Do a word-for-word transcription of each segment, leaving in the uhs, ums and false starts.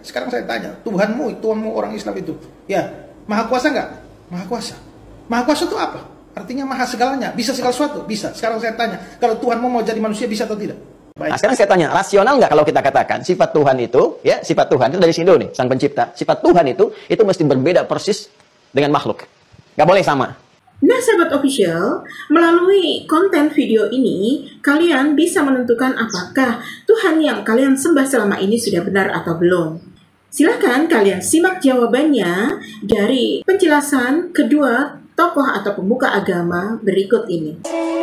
Sekarang saya tanya, Tuhanmu, Tuhanmu orang Islam itu, ya, maha kuasa nggak? Maha kuasa. Maha kuasa itu apa? Artinya maha segalanya, bisa segala sesuatu, bisa. Sekarang saya tanya, kalau Tuhanmu mau jadi manusia bisa atau tidak? Baik. Nah, sekarang saya tanya, rasional nggak kalau kita katakan sifat Tuhan itu, ya, sifat Tuhan itu dari Sindo nih, sang pencipta. Sifat Tuhan itu, itu mesti berbeda persis dengan makhluk. Nggak boleh sama. Nah, sahabat official, melalui konten video ini, kalian bisa menentukan apakah Tuhan yang kalian sembah selama ini sudah benar atau belum. Silahkan kalian simak jawabannya dari penjelasan kedua tokoh atau pemuka agama berikut ini.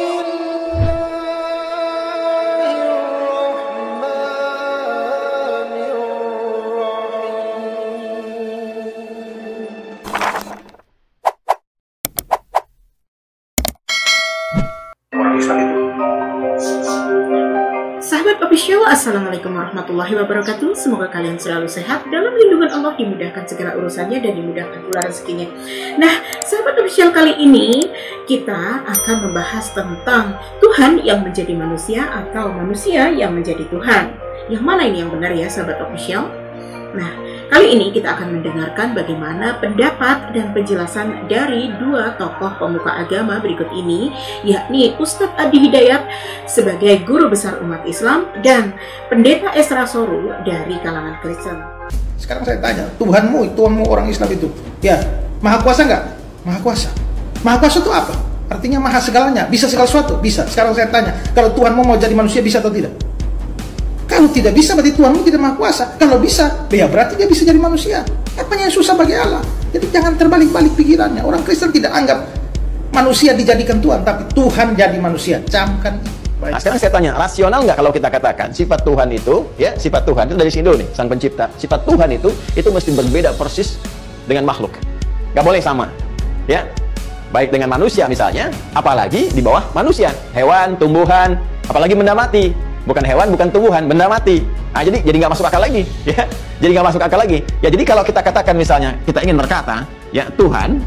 Sahabat official, assalamualaikum warahmatullahi wabarakatuh. Semoga kalian selalu sehat, dalam lindungan Allah, dimudahkan segala urusannya dan dimudahkan pula rezekinya. Nah, sahabat official, kali ini kita akan membahas tentang Tuhan yang menjadi manusia atau manusia yang menjadi Tuhan. Yang mana ini yang benar ya sahabat official? Nah, kali ini kita akan mendengarkan bagaimana pendapat dan penjelasan dari dua tokoh pemuka agama berikut ini, yakni Ustadz Adi Hidayat sebagai guru besar umat Islam dan Pendeta Esra Soru dari kalangan Kristen. Sekarang saya tanya, Tuhanmu, Tuhanmu orang Islam itu, ya, maha kuasa nggak? Maha kuasa. Maha kuasa itu apa? Artinya maha segalanya, bisa segala sesuatu, bisa. Sekarang saya tanya, kalau Tuhanmu mau jadi manusia bisa atau tidak? Kalau tidak bisa, berarti Tuhanmu tidak maha kuasa. Kalau bisa, ya berarti dia bisa jadi manusia. Apanya yang susah bagi Allah? Jadi jangan terbalik-balik pikirannya. Orang Kristen tidak anggap manusia dijadikan Tuhan, tapi Tuhan jadi manusia. Camkan. Nah, sekarang saya tanya, rasional nggak kalau kita katakan sifat Tuhan itu, ya, sifat Tuhan itu dari Sindo nih, sang pencipta. Sifat Tuhan itu, itu mesti berbeda persis dengan makhluk. Nggak boleh sama, ya. Baik dengan manusia misalnya, apalagi di bawah manusia, hewan, tumbuhan, apalagi benda mati. Bukan hewan, bukan tumbuhan, benda mati. Nah, jadi jadi nggak masuk akal lagi, ya. Jadi nggak masuk akal lagi. Ya, jadi kalau kita katakan misalnya kita ingin berkata, ya, Tuhan,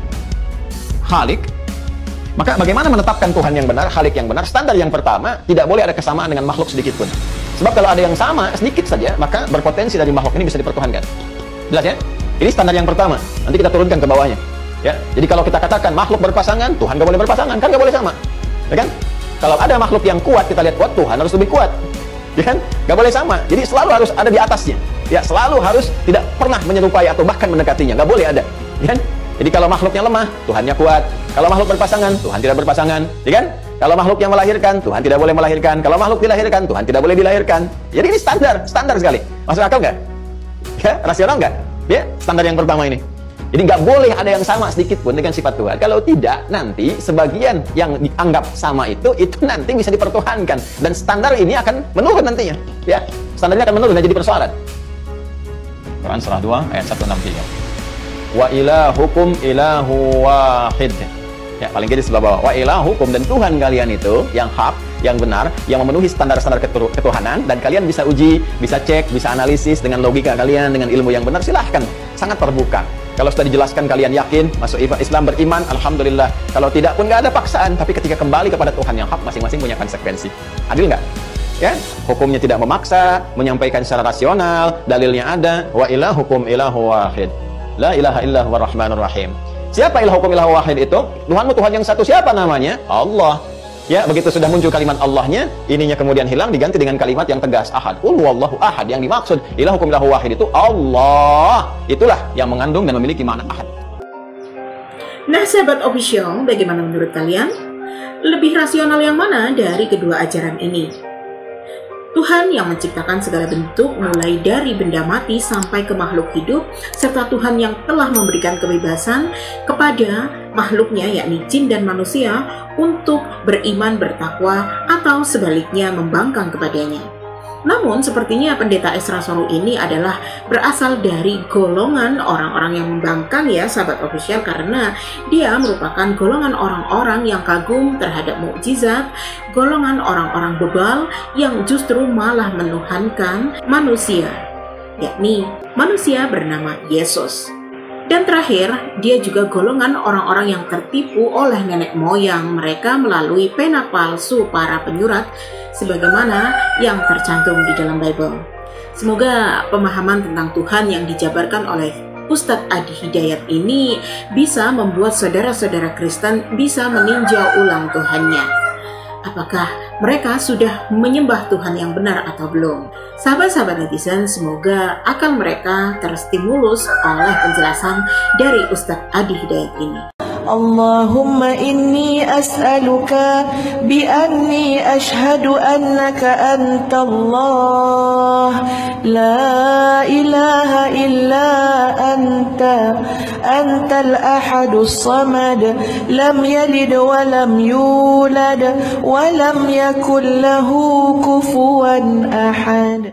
Khalik, maka bagaimana menetapkan Tuhan yang benar, Khalik yang benar? Standar yang pertama, tidak boleh ada kesamaan dengan makhluk sedikit pun. Sebab kalau ada yang sama sedikit saja, maka berpotensi dari makhluk ini bisa dipertuhankan. Jelas ya? Ini standar yang pertama. Nanti kita turunkan ke bawahnya. Ya, jadi kalau kita katakan makhluk berpasangan, Tuhan nggak boleh berpasangan, kan nggak boleh sama, ya kan? Kalau ada makhluk yang kuat, kita lihat kuat, Tuhan harus lebih kuat, ya kan? Nggak boleh sama. Jadi selalu harus ada di atasnya, ya, selalu harus tidak pernah menyerupai atau bahkan mendekatinya, nggak boleh ada, ya kan? Jadi kalau makhluknya lemah, Tuhannya kuat. Kalau makhluk berpasangan, Tuhan tidak berpasangan, ya kan? Kalau makhluk yang melahirkan, Tuhan tidak boleh melahirkan. Kalau makhluk dilahirkan, Tuhan tidak boleh dilahirkan. Jadi ini standar, standar sekali. Masuk akal nggak? Ya, rasional nggak? Ya, standar yang pertama ini. Jadi nggak boleh ada yang sama sedikit pun dengan sifat Tuhan. Kalau tidak, nanti sebagian yang dianggap sama itu, itu nanti bisa dipertuhankan. Dan standar ini akan menurun nantinya. Ya, standarnya akan menurun, jadi persoalan. Quran surah dua ayat seratus enam puluh tiga. Wa ilahukum ilahu wahid. Ya, paling kiri sebelah bawah. Wa ilahukum, dan Tuhan kalian itu yang hak, yang benar, yang memenuhi standar-standar ketuhanan, dan kalian bisa uji, bisa cek, bisa analisis dengan logika kalian, dengan ilmu yang benar, silahkan. Sangat terbuka. Kalau sudah dijelaskan kalian yakin, masuk Islam, beriman, alhamdulillah. Kalau tidak pun nggak ada paksaan, tapi ketika kembali kepada Tuhan yang hak, masing-masing punya konsekuensi. Adil nggak? Ya, hukumnya tidak memaksa, menyampaikan secara rasional, dalilnya ada. Wa ilahukum ilahu wahid. La ilaha illa huwa rahmanur rahim. Siapa ilahukum ilahu wahid itu? Tuhanmu Tuhan yang satu, siapa namanya? Allah. Ya, begitu sudah muncul kalimat Allahnya, ininya kemudian hilang, diganti dengan kalimat yang tegas, ahad. Qul huwallahu ahad. Yang dimaksud ilahukum ilahu wahid itu Allah. Itulah yang mengandung dan memiliki makna ahad. Nah, sahabat official, bagaimana menurut kalian? Lebih rasional yang mana dari kedua ajaran ini? Tuhan yang menciptakan segala bentuk, mulai dari benda mati sampai ke makhluk hidup, serta Tuhan yang telah memberikan kebebasan kepada makhluknya, yakni jin dan manusia, untuk beriman, bertakwa, atau sebaliknya membangkang kepadanya. Namun, sepertinya Pendeta Esra Soru ini adalah berasal dari golongan orang-orang yang membangkang ya, sahabat official, karena dia merupakan golongan orang-orang yang kagum terhadap mukjizat, golongan orang-orang bebal yang justru malah menuhankan manusia, yakni manusia bernama Yesus. Dan terakhir, dia juga golongan orang-orang yang tertipu oleh nenek moyang mereka melalui pena palsu para penyurat sebagaimana yang tercantum di dalam Bible. Semoga pemahaman tentang Tuhan yang dijabarkan oleh Ustadz Adi Hidayat ini bisa membuat saudara-saudara Kristen bisa meninjau ulang Tuhannya. Apakah mereka sudah menyembah Tuhan yang benar atau belum? Sahabat-sahabat netizen, semoga akal mereka terstimulus oleh penjelasan dari Ustadz Adi Hidayat ini. Allahumma inni as'aluka bi anni ashhadu annaka anta Allah la ilaha illa anta antal ahadus samad lam yalid wa lam yulad wa lam yakul lahu kufuwan ahad.